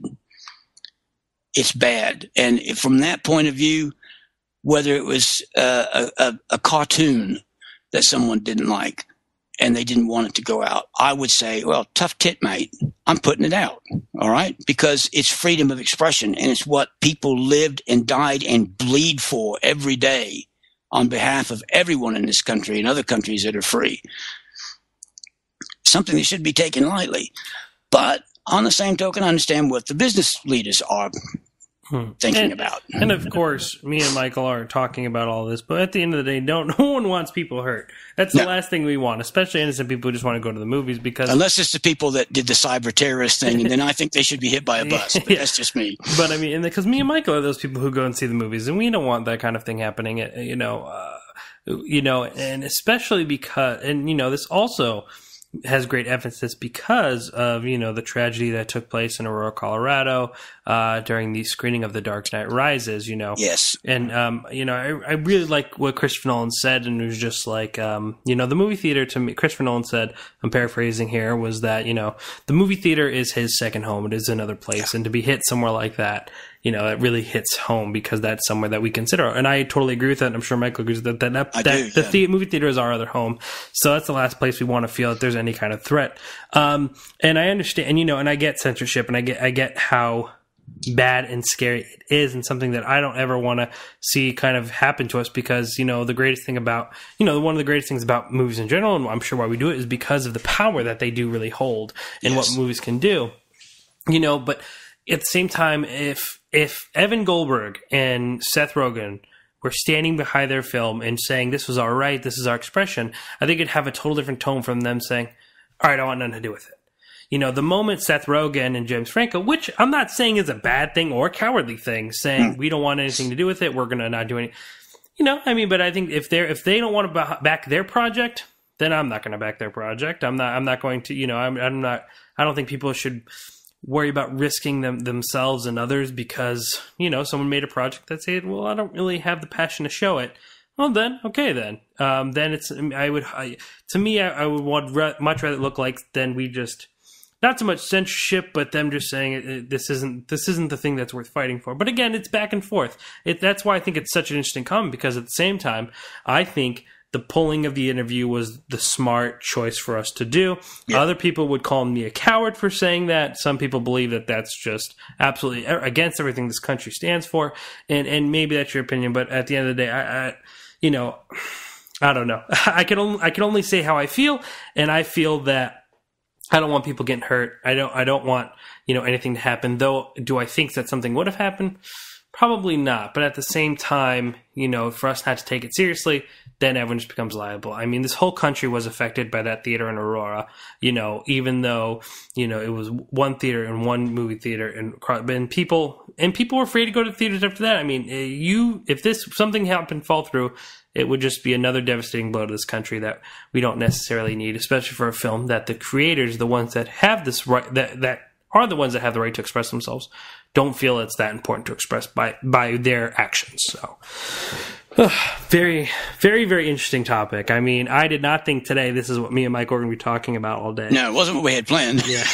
It's bad. And from that point of view, whether it was uh, a, a, a cartoon that someone didn't like and they didn't want it to go out, I would say, well, tough tit, mate. I'm putting it out, all right? Because it's freedom of expression, and it's what people lived and died and bleed for every day on behalf of everyone in this country and other countries that are free. Something that should be taken lightly. But on the same token, I understand what the business leaders are Hmm. thinking and, about. And of course, me and Michael are talking about all this, but at the end of the day, don't, no one wants people hurt. That's the no. last thing we want, especially innocent people who just want to go to the movies. Because unless it's the people that did the cyber terrorist thing, and then I think they should be hit by a bus. But yeah. That's just me. But I mean, because me and Michael are those people who go and see the movies, and we don't want that kind of thing happening. You know, uh, you know, and especially because, and you know, this also has great emphasis because of, you know, the tragedy that took place in Aurora, Colorado, uh, during the screening of The Dark Knight Rises, you know. Yes. And, um, you know, I, I really like what Christopher Nolan said, and it was just like, um, you know, the movie theater to me, Christopher Nolan said, I'm paraphrasing here, was that, you know, the movie theater is his second home. It is another place. Yeah. And to be hit somewhere like that, you know, it really hits home because that's somewhere that we consider. And I totally agree with that. And I'm sure Michael agrees with that. That, that, that do, the, the movie theater is our other home. So that's the last place we want to feel that there's any kind of threat. Um, and I understand, and, you know, and I get censorship, and I get, I get how bad and scary it is, and something that I don't ever want to see kind of happen to us, because, you know, the greatest thing about, you know, one of the greatest things about movies in general, and I'm sure why we do it, is because of the power that they do really hold and yes. what movies can do, you know. But at the same time, if, if Evan Goldberg and Seth Rogen were standing behind their film and saying, this was our right, this is our expression, I think it'd have a total different tone from them saying, all right, I want nothing to do with it. you know, the moment Seth Rogen and James Franco, which I'm not saying is a bad thing or a cowardly thing, saying mm. we don't want anything to do with it, we're going to not do any, you know, I mean, but I think if they're if they don't want to back their project, then I'm not going to back their project. I'm not I'm not going to, you know, I'm I'm not. I don't think people should worry about risking them themselves and others because, you know, someone made a project that said, well, I don't really have the passion to show it. Well, then, okay, then. Um, then it's, I would, I, to me, I, I would want re- much rather look like then we just, not so much censorship, but them just saying it, it, this isn't, this isn't the thing that's worth fighting for. But again, it's back and forth. It, that's why I think it's such an interesting comment, because at the same time, I think the pulling of the interview was the smart choice for us to do. Yeah. Other people would call me a coward for saying that. Some people believe that that's just absolutely against everything this country stands for. And and maybe that's your opinion, but at the end of the day, I, I you know, I don't know. I can only I can only say how I feel, and I feel that I don't want people getting hurt. I don't I don't want, you know, anything to happen. Though, do I think that something would have happened? Probably not. But at the same time, you know, for us not to take it seriously, then everyone just becomes liable. I mean, this whole country was affected by that theater in Aurora, you know, even though, you know, it was one theater and one movie theater, and, and people and people were afraid to go to theaters after that. I mean, you if this something happened fall through, it would just be another devastating blow to this country that we don't necessarily need, especially for a film that the creators, the ones that have this right, that that are the ones that have the right to express themselves, don't feel it's that important to express by by their actions. So, uh, very, very, very interesting topic. I mean, I did not think today this is what me and Mike were going to be talking about all day. No, it wasn't what we had planned. Yeah.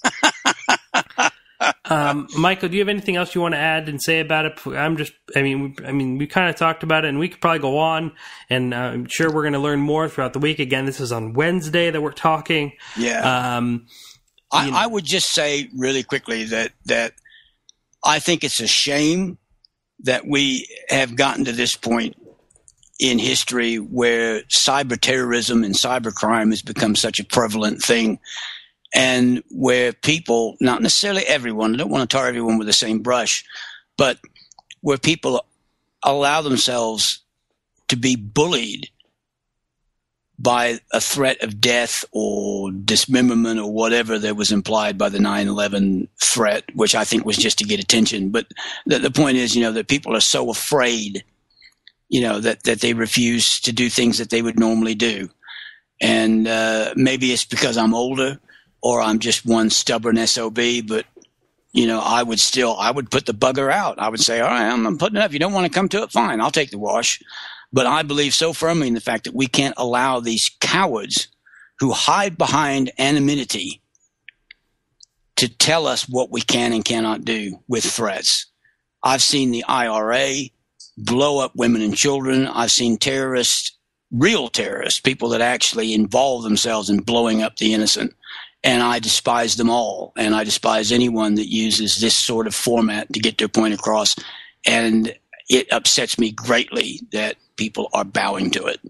um, Michael, do you have anything else you want to add and say about it? I'm just, I mean, we, I mean, we kind of talked about it, and we could probably go on, and uh, I'm sure we're going to learn more throughout the week. Again, this is on Wednesday that we're talking. Yeah. Um, I, I would just say really quickly that that I think it's a shame that we have gotten to this point in history where cyber terrorism and cybercrime has become such a prevalent thing, and where people, not necessarily everyone, I don't want to tar everyone with the same brush, but where people allow themselves to be bullied by a threat of death or dismemberment or whatever that was implied by the nine eleven threat, which I think was just to get attention. But the, the point is, you know, that people are so afraid, you know, that, that they refuse to do things that they would normally do. And uh, maybe it's because I'm older or I'm just one stubborn S O B, but, you know, I would still, I would put the bugger out. I would say, all right, I'm, I'm putting it up. If you don't want to come to it, fine, I'll take the wash. But I believe so firmly in the fact that we can't allow these cowards who hide behind anonymity to tell us what we can and cannot do with threats. I've seen the I R A blow up women and children. I've seen terrorists, real terrorists, people that actually involve themselves in blowing up the innocent. And I despise them all. And I despise anyone that uses this sort of format to get their point across. And it upsets me greatly that people are bowing to it.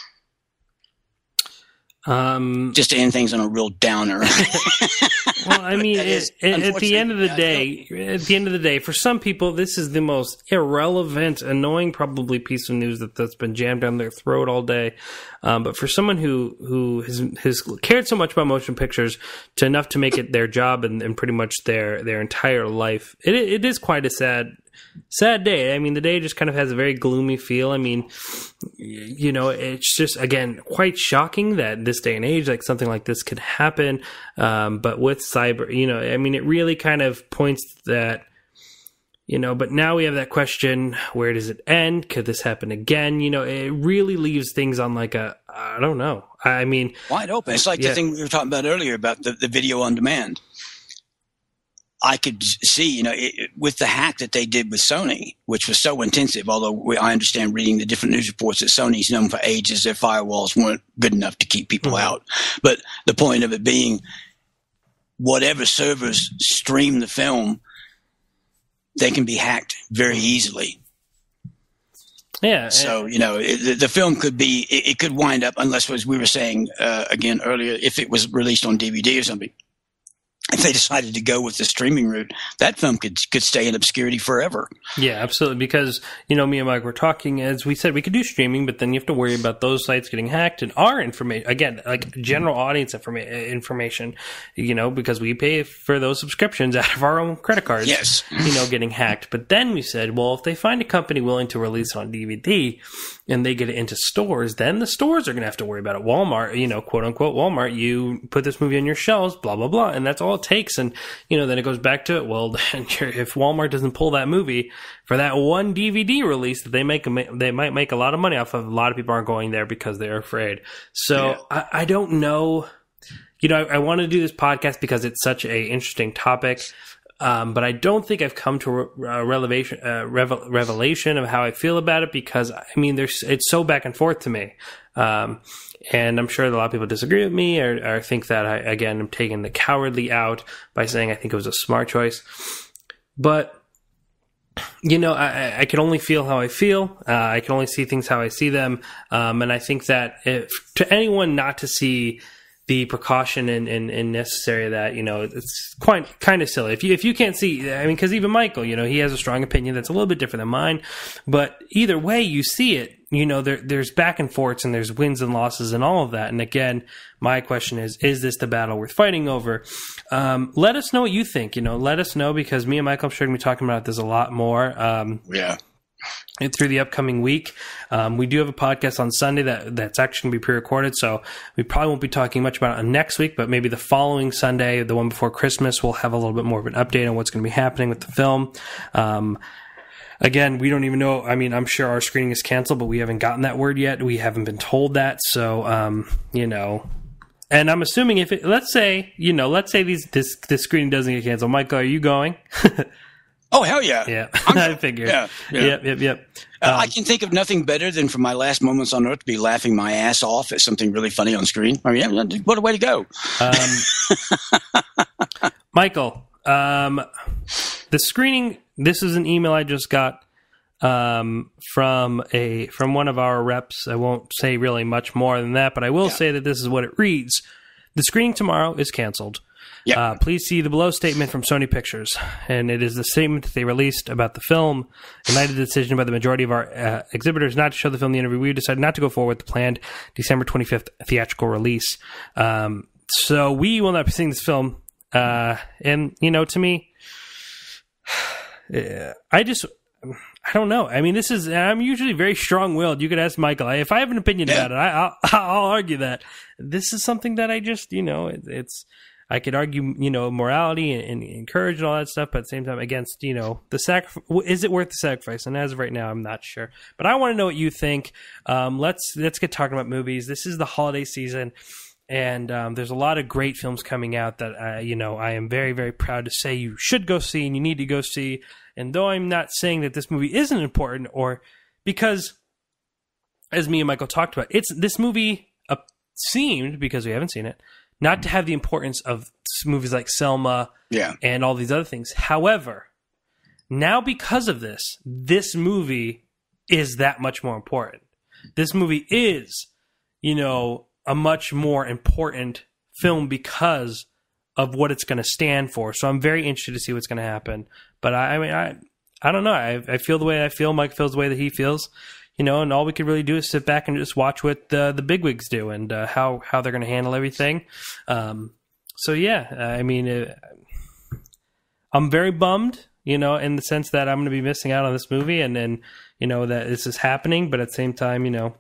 Um, Just to end things on a real downer. Well, I mean, it, it, at the end of the day, at the end of the day, for some people, this is the most irrelevant, annoying, probably piece of news that, that's been jammed down their throat all day. Um, but for someone who who has, has cared so much about motion pictures to enough to make it their job and, and pretty much their their entire life, it it is quite a sad. Sad day. I mean, the day just kind of has a very gloomy feel. I mean, you know, it's just, again, quite shocking that this day and age, like something like this could happen. Um, but with cyber, you know, I mean, it really kind of points that, you know, but now we have that question, where does it end? Could this happen again? You know, it really leaves things on like a, I don't know. I mean, wide open. It's like yeah. the thing we were talking about earlier about the, the video on demand. I could see, you know, it, with the hack that they did with Sony, which was so intensive, although we, I understand reading the different news reports that Sony's known for ages, their firewalls weren't good enough to keep people mm-hmm. out. But the point of it being, whatever servers stream the film, they can be hacked very easily. Yeah. So, you know, it, the, the film could be, it, it could wind up, unless, as we were saying uh, again earlier, if it was released on D V D or something, if they decided to go with the streaming route, that film could could stay in obscurity forever. Yeah, absolutely. Because, you know, me and Mike were talking, as we said, we could do streaming, but then you have to worry about those sites getting hacked and our information, again, like general audience informa- information, you know, because we pay for those subscriptions out of our own credit cards, yes. you know, getting hacked. But then we said, well, if they find a company willing to release it on D V D and they get it into stores, then the stores are going to have to worry about it. Walmart, you know, quote unquote, Walmart, you put this movie on your shelves, blah, blah, blah. And that's all it takes. And, you know, then it goes back to it. Well, then if Walmart doesn't pull that movie for that one D V D release that they make, they might make a lot of money off of. A lot of people aren't going there because they're afraid. So yeah. I, I don't know. You know, I, I want to do this podcast because it's such a interesting topic. Um, but I don't think I've come to a revelation, uh, revel, revelation of how I feel about it because, I mean, there's it's so back and forth to me. Um, and I'm sure that a lot of people disagree with me or, or think that, I, again, I'm taking the cowardly out by saying I think it was a smart choice. But, you know, I, I can only feel how I feel. Uh, I can only see things how I see them. Um, and I think that if, to anyone not to see the precaution and, and, and necessary that, you know, it's quite kind of silly. If you if you can't see, I mean, because even Michael, you know, he has a strong opinion that's a little bit different than mine. But either way, you see it, you know, there there's back and forths and there's wins and losses and all of that. And again, my question is, is this the battle worth fighting over? Um, let us know what you think. You know, let us know because me and Michael, I'm sure, going to be talking about this a lot more. Um, yeah. Through the upcoming week. Um, we do have a podcast on Sunday that that's actually going to be pre-recorded, so we probably won't be talking much about it next week, but maybe the following Sunday, the one before Christmas, we'll have a little bit more of an update on what's going to be happening with the film. Um, again, we don't even know. I mean, I'm sure our screening is canceled, but we haven't gotten that word yet. We haven't been told that, so, um, you know... And I'm assuming if it... Let's say, you know, let's say these this, this screening doesn't get canceled. Michael, are you going? Oh, hell yeah. Yeah, I figured. Yeah, yeah. Yep, yep, yep. Uh, Um, I can think of nothing better than for my last moments on Earth to be laughing my ass off at something really funny on screen. I mean, what a way to go. Um, Michael, um, the screening, this is an email I just got um, from a from one of our reps. I won't say really much more than that, but I will Yeah. say that this is what it reads. The screening tomorrow is canceled. Yeah. Uh, please see the below statement from Sony Pictures. And it is the statement that they released about the film. In light of the decision by the majority of our uh, exhibitors not to show the film in the interview, we decided not to go forward with the planned December twenty-fifth theatrical release. Um, so we will not be seeing this film. Uh, and, you know, to me, I just... I don't know. I mean, this is, I'm usually very strong-willed. You could ask Michael. If I have an opinion Yeah. about it, I, I'll, I'll argue that. This is something that I just, you know, it, it's, I could argue, you know, morality and, and courage and all that stuff, but at the same time against, you know, the sacrifice. Is it worth the sacrifice? And as of right now, I'm not sure. But I want to know what you think. Um, let's, let's get talking about movies. This is the holiday season. And um, there's a lot of great films coming out that, uh, you know, I am very, very proud to say you should go see and you need to go see. And though I'm not saying that this movie isn't important, or because, as me and Michael talked about, it's this movie uh, seemed, because we haven't seen it, not to have the importance of movies like Selma Yeah. and all these other things. However, now because of this, this movie is that much more important. This movie is, you know, a much more important film because of what it's going to stand for. So I'm very interested to see what's going to happen. But I, I mean, I, I don't know. I, I feel the way I feel. Mike feels the way that he feels. You know, and all we could really do is sit back and just watch what the the bigwigs do and uh, how how they're going to handle everything. Um, so yeah, I mean, uh, I'm very bummed. You know, in the sense that I'm going to be missing out on this movie, and then you know that this is happening. But at the same time, you know,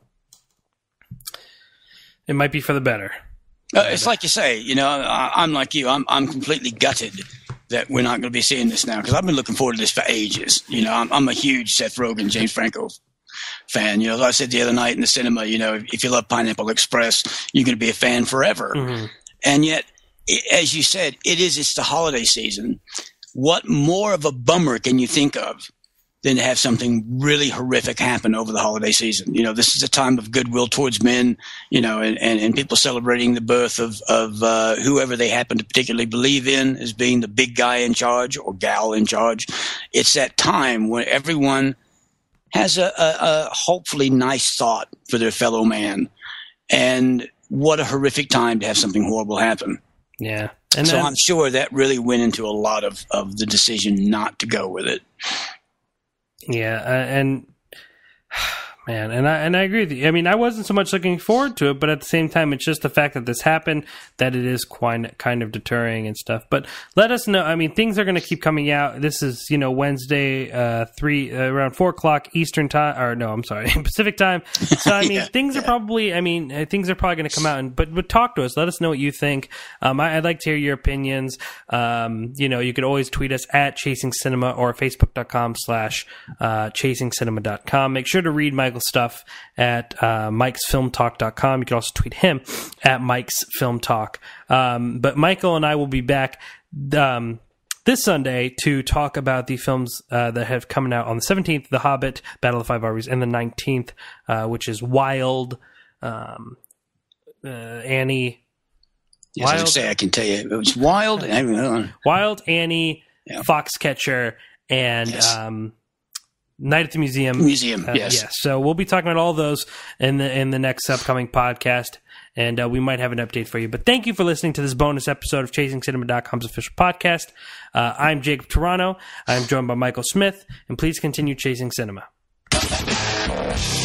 it might be for the better. Uh, it's like you say, you know, I, I'm like you. I'm I'm completely gutted that we're not going to be seeing this now because I've been looking forward to this for ages. You know, I'm, I'm a huge Seth Rogen, James Franco fan. You know, as I said the other night in the cinema, you know, if, if you love Pineapple Express, you're going to be a fan forever. Mm-hmm. And yet, it, as you said, it is, it's the holiday season. What more of a bummer can you think of than to have something really horrific happen over the holiday season? You know, this is a time of goodwill towards men, you know, and, and, and people celebrating the birth of, of uh, whoever they happen to particularly believe in as being the big guy in charge or gal in charge. It's that time when everyone has a, a, a hopefully nice thought for their fellow man. And what a horrific time to have something horrible happen. Yeah. And so then, I'm sure that really went into a lot of, of the decision not to go with it. Yeah, uh, and man, and I and I agree with you. I mean, I wasn't so much looking forward to it, but at the same time, it's just the fact that this happened that it is quite kind of deterring and stuff. But let us know. I mean, things are going to keep coming out. This is, you know, Wednesday, uh, three uh, around four o'clock Eastern time, or no, I'm sorry, Pacific time. So I mean, yeah, things yeah. are probably. I mean, uh, things are probably going to come out. And but but talk to us. Let us know what you think. Um, I, I'd like to hear your opinions. Um, you know, you could always tweet us at Chasing Cinema or Facebook dot com slash Chasing Cinema dot com. Make sure to read my stuff at uh, Mike's Film Talk dot com. You can also tweet him at Mike's Film Talk. Um, but Michael and I will be back um, this Sunday to talk about the films uh, that have coming out on the seventeenth, The Hobbit, Battle of the Five Armies, and the nineteenth, uh, which is Wild, um, uh, Annie. Yes, Wild, I, say, I can tell you. It was Wild. Wild, Annie, yeah. Foxcatcher, and... Yes. Um, Night at the Museum. Museum, uh, yes. yes. So we'll be talking about all those in the in the next upcoming podcast, and uh, we might have an update for you. But thank you for listening to this bonus episode of Chasing Cinema dot com's official podcast. Uh, I'm Jacob Toronto. I'm joined by Michael Smith, and please continue chasing cinema.